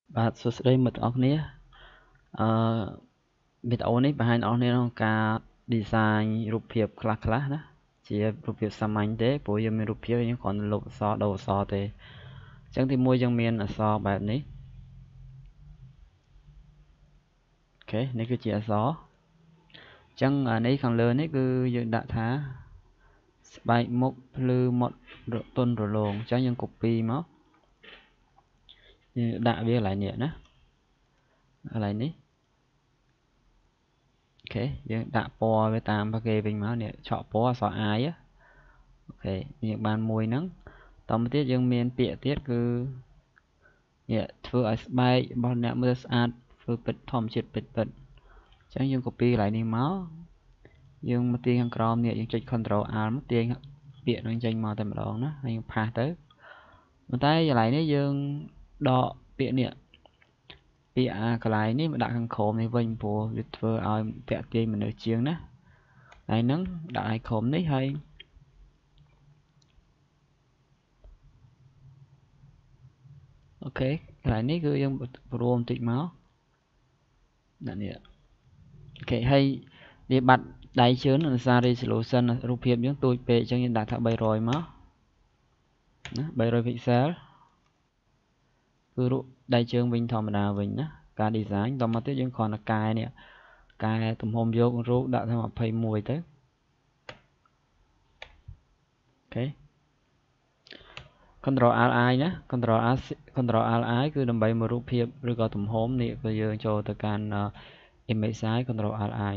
បាទសួស្តីមិត្តទាំងអស់គ្នាអឺវីដេអូនេះបង្ហាញដល់អ្នកក្នុងការ design រូបភាពខ្លះៗណាជារូបភាពសាមញ្ញទេព្រោះយើងមានរូបភាពយើងគ្រាន់តែលុបអក្សរដូរអក្សរទេអញ្ចឹងទីមួយយើងមានអក្សរបែបនេះអូខេនេះគឺជាអក្សរអញ្ចឹងនេះខាងលើនេះគឺយើងដាក់ថាស្បែកមុខភ្លឺមាត់ទន់រលោងអញ្ចឹងយើង copy មកយើងដាក់វាកន្លែងនេះណាកន្លែងនេះអូខេយើងដាក់ពណ៌វាតាមគេវិញមកនេះឆក់ពណ៌អក្សរ I អូខេយើងបានមួយហ្នឹងតមកទៀតយើងមានពាក្យទៀតគឺនេះធ្វើឲ្យស្បែករបស់អ្នកមើលស្អាតធ្វើពិតធម្មជាតិពិតអញ្ចឹងយើង copy កន្លែងនេះមកយើងមកទាញខាងក្រោមនេះយើងចុច Ctrl Alt មកទាញពាក្យនឹងចេញមកតែម្ដងណាហើយយើងផាសទៅប៉ុន្តែកន្លែងនេះយើងដកពាក្យនេះពាក្យកន្លែងនេះមកដាក់ខាងក្រោមនេះវិញព្រោះវាធ្វើឲ្យតាក់ទាញមនុស្សជាងណាហើយហ្នឹងដាក់ឲ្យក្រោមនេះហើយអូខេកន្លែងនេះគឺយើងព្រមបន្តិចមកដាក់នេះអូខេហើយវាបាត់ដៃជើងដោយសារ resolution រូបភាពយើងទូចពេកអញ្ចឹងយើងដាក់ថា300មកណា300 pixel គឺរូបដៃជើងវិញធម្មតាវិញណាការ design តមកទៀតយើងគ្រាន់តែកែនេះកែទំហំយករូបដាក់ថា21ទៅអូខេ Ctrl Alt I ណា Ctrl Alt I គឺដើម្បីមករូបភាពឬក៏ទំហំនេះគឺយើងចូលទៅកាន់ image size Ctrl Alt I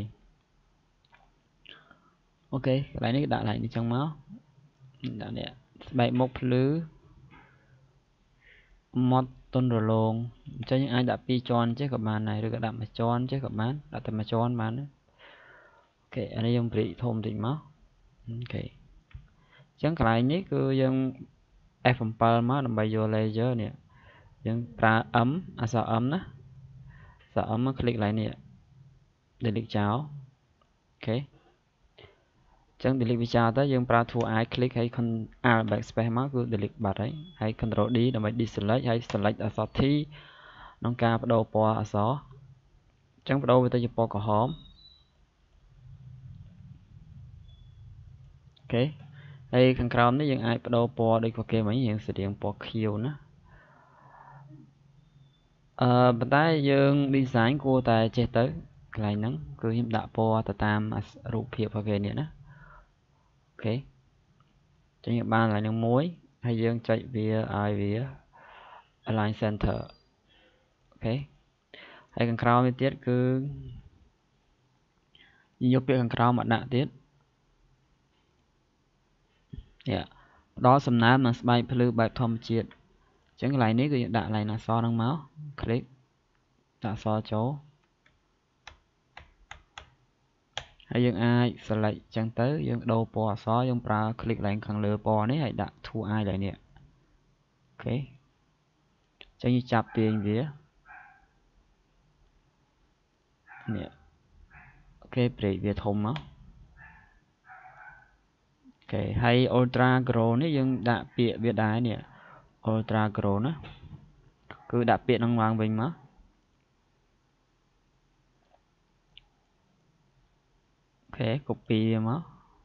អូខេកន្លែងនេះដាក់កន្លែងនេះចឹងមកដាក់នេះស្បែកមុខភ្លឺមាត់ទន់រលោងអញ្ចឹងយើងអាចដាក់2ជាន់ចេះក៏បានដែរឬក៏ដាក់1ជាន់ចេះក៏បានដាក់តែ1ជាន់បានអូខេអានេះយើងព្រីកធំតិចមកអូខេអញ្ចឹងកន្លែងនេះគឺយើង F7 មកដើម្បីយក layer នេះយើងប្រើ M អក្សរ M ណាអក្សរ M មកคลิกកន្លែងនេះ delete ចោលអូខេចឹង delete វាចោលទៅយើងប្រើ Tool I click ហើយ Alt backspace មកគឺ delete បាត់ហើយ Control D ដើម្បី deselect ហើយ select អក្សរ T ក្នុងការបដូរពណ៌អក្សរអញ្ចឹងបដូរវាទៅជាពណ៌ក្រហមអូខេហើយខាងក្រោមនេះយើងអាចបដូរពណ៌ដូចគេមិញយើងស្តៀងពណ៌ខៀវណាប៉ុន្តែយើង design គួរតែចេះទៅកន្លែងហ្នឹងគឺខ្ញុំដាក់ពណ៌ទៅតាមរូបភាពរបស់គេនេះណាអូខេចឹងយើងបានកន្លែងហ្នឹងមួយហើយយើងចុចវាឲ្យវា align center អូខេហើយខាងក្រោមនេះទៀតគឺយកពាក្យខាងក្រោមមកដាក់ទៀតនេះផ្ដល់សំណើមនឹងស្បែកភ្លឺបែបធម្មជាតិអញ្ចឹងកន្លែងនេះគឺយើងដាក់កន្លែងអក្សរហ្នឹងមក click ដាក់អក្សរចូលហើយយើងអាច select អញ្ចឹងទៅយើងដូរពណ៌អក្សរយើងប្រើ click កន្លែងខាងលើពណ៌នេះហើយដាក់ Tool I កន្លែងនេះអូខេអញ្ចឹងយើងចាប់ទាញវានេះអូខេព្រីកវាធំមកអូខេហើយ ultra grow នេះយើងដាក់ពាក្យវាដែរនេះ ultra grow ណាគឺដាក់ពាក្យហ្នឹងឡើងវិញមកអូខេ copy វាមក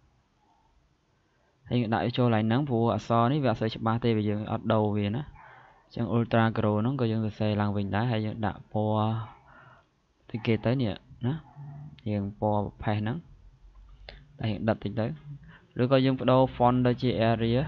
ហើយដាក់ចូលកន្លែងហ្នឹងព្រោះអក្សរនេះវាអត់សូវច្បាស់ទេវាយើងអត់ដូរវាណាអញ្ចឹង ultra grow ហ្នឹងក៏យើងសរសេរឡើងវិញដែរហើយយើងដាក់ពណ៌ទីគេទៅនេះណាយើងពណ៌ប្រផេះហ្នឹងតែយើងដិតតិចទៅឬក៏យើងបដូរ font ទៅជា area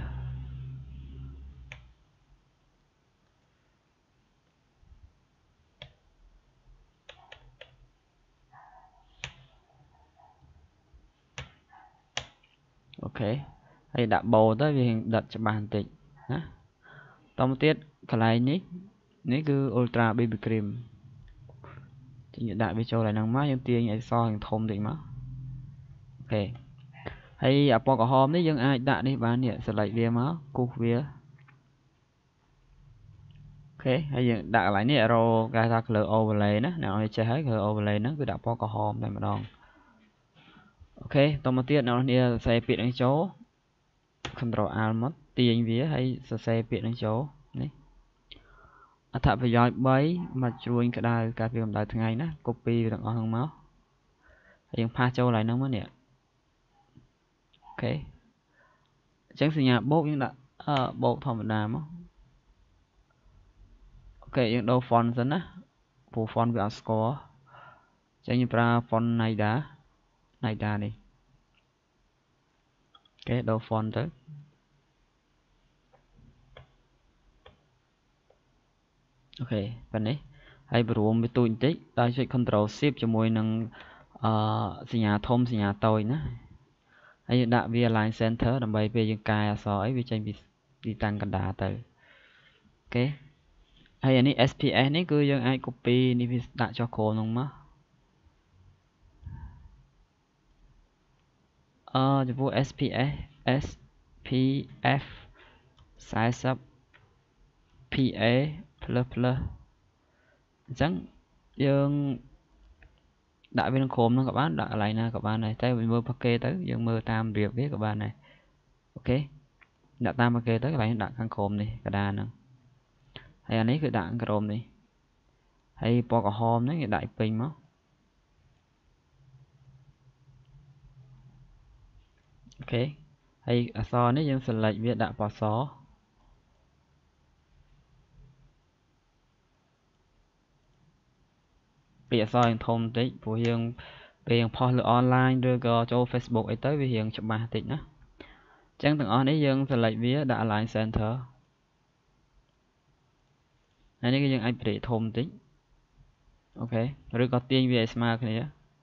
អូខេហើយដាក់បូទៅវាដិតច្បាស់បន្តិចណាតមកទៀតកន្លែងនេះគឺ ultra baby cream យើងដាក់វាចូលឡើងហ្នឹងមកយើងទាញអក្សរធំតិចមកអូខេហើយអាពណ៌ក្រហមនេះយើងអាចដាក់នេះបាននេះ select វាមកគូសវាអូខេហើយយើងដាក់កន្លែងនេះ arrow គេថា color overlay ណាអ្នកនរចេះហើយ color overlay ហ្នឹងគឺដាក់ពណ៌ក្រហមតែម្ដងអូខេតមកទៀតអ្នកនរសរសេរពាក្យហ្នឹងចូល Ctrl Alt មកទាញវាហើយសរសេរពាក្យហ្នឹងចូលនេះអត្ថប្រយោជន៍3មកជ្រួញក្តៅការពីកម្ដៅថ្ងៃណា copy ទាំងអស់ហ្នឹងមកហើយយើង pass ចូលឡើងហ្នឹងមកនេះអូខេអញ្ចឹងសញ្ញាបូកយើងដាក់បូកធម្មតាមកអូខេយើងដូរ font សិនណាព្រោះ font វាអត់ស្គាល់អញ្ចឹងយើងប្រើ font Naida នេះអូខេដូរ font ទៅអូខេប៉ុណ្នេះហើយបរួមវាទូចបន្តិចដោយចុច Ctrl Shift ជាមួយនឹងសញ្ញាធំសញ្ញាតូចណាហើយយើងដាក់វា Align Center ដើម្បីពេលយើងកែអក្សរអីវាចេញពីទីតាំងកណ្ដាលទៅអូខេហើយអានេះ SPS នេះគឺយើងអាច copy នេះវាដាក់ចុះក្រោមហ្នឹងមកចំពោះ SPS SPF 40 PA++ អញ្ចឹងយើងដាក់វាក្នុងក្រោមហ្នឹងក៏បានដាក់កន្លែងណាក៏បានដែរតែវាមើលផកេទៅយើងមើលតាមរបៀបវាក៏បានដែរអូខេដាក់តាមផកេទៅកន្លែងដាក់ខាងក្រោមនេះកណ្ដាលហ្នឹងហើយអានេះគឺដាក់ខាងក្រោមនេះហើយពណ៌ក្រហមហ្នឹងគេដាក់ពេញមកអូខេហើយអក្សរនេះយើង select វាដាក់ពណ៌សពីអក្សរយើងធំបន្តិចព្រោះយើងពេលយើងផុសលើ online ឬក៏ចូល Facebook អីទៅវារៀងច្បាស់បន្តិចណាអញ្ចឹងទាំងអស់នេះយើង select វាដាក់ Align Center ហើយនេះគឺយើងអាចព្រាកធំបន្តិចអូខេឬក៏ទាញវាឲ្យស្មើគ្នា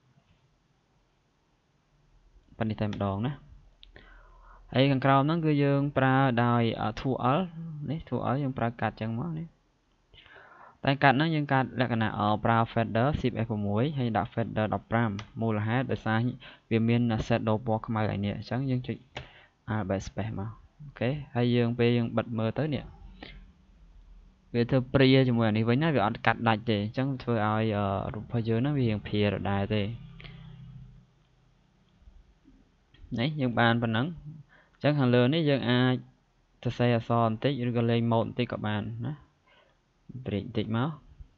ប៉ុណ្នេះតែម្ដងណាហើយខាងក្រោមហ្នឹងគឺយើងប្រើដោយ 2L នេះ 2L យើងប្រើកាត់ចឹងមកនេះតែកាត់ហ្នឹងយើងកាត់លក្ខណៈប្រើ fader Shift F6 ហើយដាក់ fader 15មូលហេតុដោយសារវាមាន shadow ពណ៌ខ្មៅឯនេះអញ្ចឹងយើងចុច Alt Backspace មកអូខេហើយយើងពេលយើងបិទមើលទៅនេះវាធ្វើព្រាជាមួយអានេះវិញណាវាអត់កាត់ដាច់ទេអញ្ចឹងធ្វើឲ្យរូបរបស់យើងហ្នឹងវារៀងព្រាដដែលទេនេះយើងបានប៉ុណ្ណឹងអញ្ចឹងខាងលើនេះយើងអាចសរសេរអក្សរបន្តិចឬក៏លេងម៉ូដបន្តិចក៏បានណាព្រាកបន្តិចមក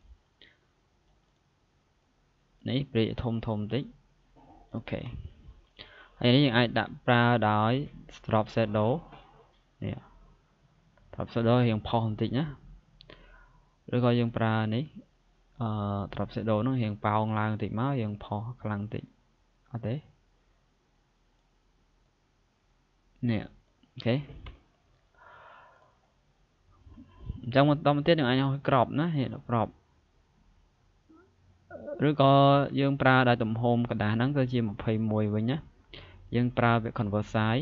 នេះព្រាកធំបន្តិចអូខេហើយនេះយើងអាចដាក់ប្រើដោយ Drop Shadow នេះ Drop Shadow រៀងផុសបន្តិចណាឬក៏យើងប្រើនេះDrop Shadow ហ្នឹងរៀងប៉ោងឡើងបន្តិចមកយើងផុសខ្លាំងបន្តិចអត់ទេនេះអូខេអញ្ចឹងបន្តមកទៀតយើងអាចឲ្យក្របណានេះក្របឬក៏យើងប្រើដោយទំហំกระดาษហ្នឹងគឺជា21វិញណាយើងប្រើវា convert size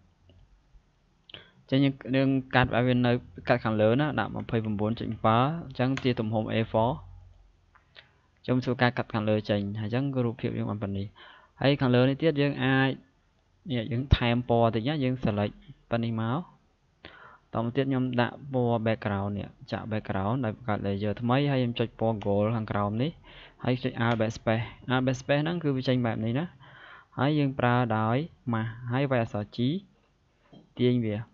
ចឹងយើងកាត់ឲ្យវានៅកាត់ខាងលើណាដាក់ 29.7 អញ្ចឹងជាទំហំ A4 ខ្ញុំធ្វើការកាត់ខាងលើចេញហើយអញ្ចឹងរូបភាពយើងបានប៉ុណ្នេះហើយខាងលើនេះទៀតយើងអាចនេះយើងថែមពណ៌តិចណាយើង select ប៉ុណ្នេះមកតមកទៀតខ្ញុំដាក់ពណ៌ background នេះចាក់ background ដោយបង្កើត layer ថ្មីហើយខ្ញុំចុចពណ៌ gold ខាងក្រោមនេះហើយចុច Alt Backspace Alt Backspace ហ្នឹងគឺវាចេញបែបនេះណាហើយយើងប្រើដោយ mask ហើយវាយអក្សរ G ទាញវា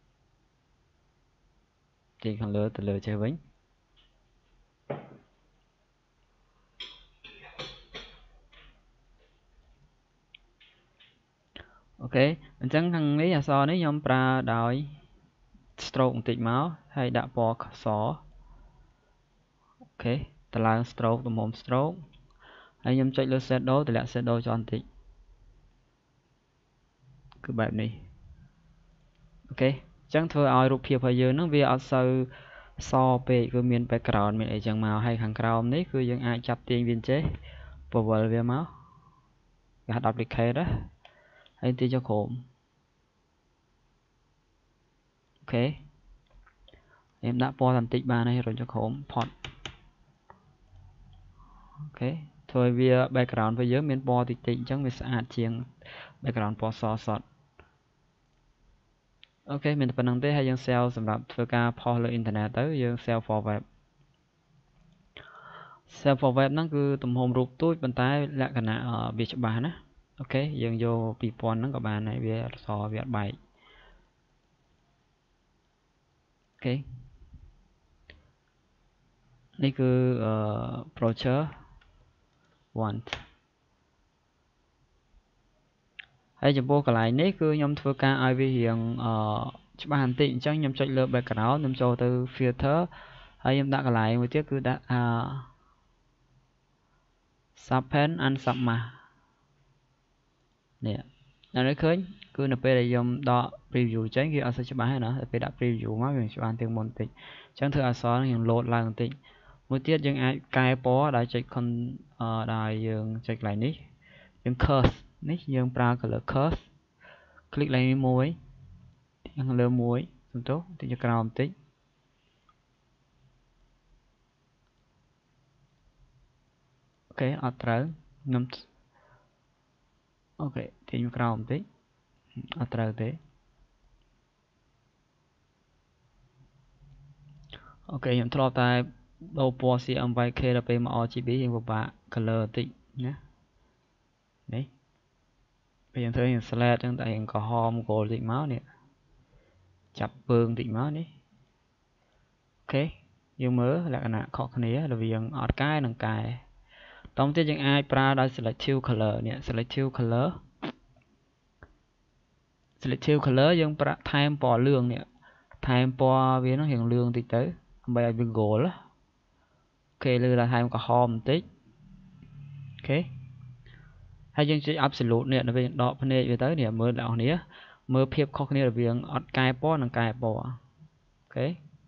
ទាញខាងលើទៅលើចេះវិញអូខេអញ្ចឹងខាងនេះអក្សរនេះខ្ញុំប្រើដោយ stroke បន្តិចមកហើយដាក់ពណ៌សអូខេតម្លើង stroke ទំហំ stroke ហើយខ្ញុំចុចលើ shadow តម្លាក់ shadow ចុះបន្តិចគឺបែបនេះអូខេអញ្ចឹងធ្វើឲ្យរូបភាពរបស់យើងហ្នឹងវាអត់សូវសពេកគឺមាន background មានអីចឹងមកហើយខាងក្រោមនេះគឺយើងអាចចាប់ទាញវាចេះពវល់វាមកគេហៅ duplicate ណាហើយទាញចុះក្រោមអូខេខ្ញុំដាក់ពណ៌បន្តិចបានហើយរុញចុះក្រោមផុតអូខេធ្វើឲ្យវា background របស់យើងមានពណ៌តិចអញ្ចឹងវាស្អាតជាង background ពណ៌សសុទ្ធអូខេមានតែប៉ុណ្្នឹងទេហើយយើង save សម្រាប់ធ្វើការផុសលើអ៊ីនធឺណិតទៅយើង save for web save for web ហ្នឹងគឺទំហំរូបទូចប៉ុន្តែលក្ខណៈវាច្បាស់ណាអូខេយើងយក2000ហ្នឹងក៏បានដែរវាអក្សរវាអត់បែកអូខេនេះគឺ brochure want ហើយចំពោះកន្លែងនេះគឺខ្ញុំធ្វើការឲ្យវារៀងច្បាស់បន្តិចអញ្ចឹងខ្ញុំចុចលើ background ខ្ញុំចូលទៅ filter ហើយខ្ញុំដាក់កន្លែងមួយទៀតគឺដាក់subpen and submask នេះនៅឃើញគឺនៅពេលដែលខ្ញុំដក preview ចេញគឺអត់សូវច្បាស់ទេណាពេលដាក់ preview មកវាច្បាស់ជាងមុនបន្តិចអញ្ចឹងធ្វើអក្សរនឹងយើង load ឡើងបន្តិចមួយទៀតយើងអាចកែពណ៌ដោយចុចដោយយើងចុចកន្លែងនេះយើង curse នេះយើងប្រើ color curse คลิกឡើងមួយខាងលើមួយសំទោសតិចក្រោមបន្តិចអូខេអត់ត្រូវខ្ញុំអូខេទាញក្រោមបន្តិចអត់ត្រូវទេអូខេខ្ញុំធ្លាប់តែដូរពណ៌ CM8K ដល់ពេលមក RGB យើងពិបាក color បន្តិចណានេះពេលយើងធ្វើយើង select ចឹងតែយើងក្រហម gold បន្តិចមកនេះចាប់ពើងបន្តិចមកនេះអូខេយើងមើលលក្ខណៈខុសគ្នារវាងអត់កែនិងកែតោះទៀតយើងអាចប្រើដោយ selective color នេះ selective color យើងប្រាក់ថែមពណ៌លឿងនេះថែមពណ៌វានោះរៀងលឿងតិចទៅដើម្បីឲ្យវា gold អូខេលើដល់ថែមក្រហមបន្តិចអូខេហើយយើងចុច absolute នេះដល់ពេលដកភ្នែកវាទៅនេះមើលអ្នកនរគ្នាមើលភាពខុសគ្នារវាងអត់កែពណ៌និងកែពណ៌អូខេ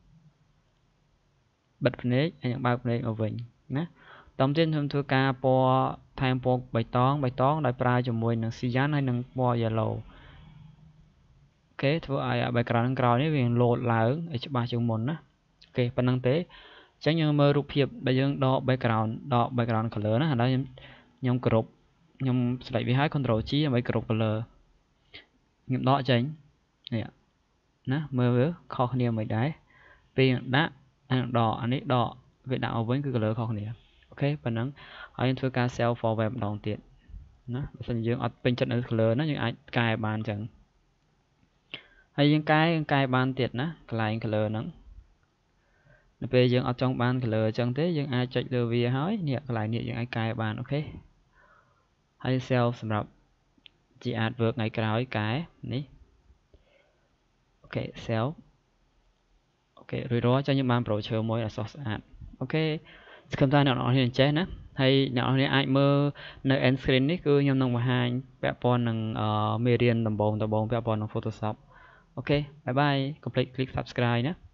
បិទភ្នែកហើយយើងបើកភ្នែកមកវិញណាតោះទៀតខ្ញុំធ្វើការពណ៌ថែមពណ៌បៃតងដោយប្រើជាមួយនឹង cyan ហើយនឹងពណ៌ yellow អូខេធ្វើឲ្យ background ក្រោយនេះវា load ឡើងឲ្យច្បាស់ជាងមុនណាអូខេប៉ុណ្្នឹងទេអញ្ចឹងយើងមើលរូបភាពដែលយើងដក background color ណាឥឡូវខ្ញុំគ្រប់ខ្ញុំ select វាហើយ Ctrl G ដើម្បីគ្រប់ color ខ្ញុំដកចេញនេះណាមើលខុសគ្នាមិនដែរពេលដាក់ដកអានេះដកវាដាក់មកវិញគឺ color ខុសគ្នាអូខេប៉ុណ្ណឹងហើយយើងធ្វើការ save forward ម្ដងទៀតណាបើសិនយើងអត់ពេញចិត្តនៅ color ហ្នឹងយើងអាចកែបានអញ្ចឹងហើយយើងកែបានទៀតណាកន្លែង color ហ្នឹងនៅពេលយើងអត់ចង់បាន color អញ្ចឹងទេយើងអាចចុចលើវាហើយនេះកន្លែងនេះយើងអាចកែបានអូខេហើយ save សម្រាប់ជា artwork ថ្ងៃក្រោយកែនេះអូខេ save អូខេរួចរាល់ចឹងយើងបាន brochure មួយអសស្អាតអូខេសង្ឃឹមថាអ្នកនរគ្នាចេះណាហើយអ្នកនរគ្នាអាចមើលនៅ end screen នេះគឺខ្ញុំនឹងបង្ហាញពាក់ព័ន្ធនឹងមេរៀនដំបូងពាក់ព័ន្ធនឹង Photoshop អូខេបាយបាយកុំភ្លេច click subscribe ណា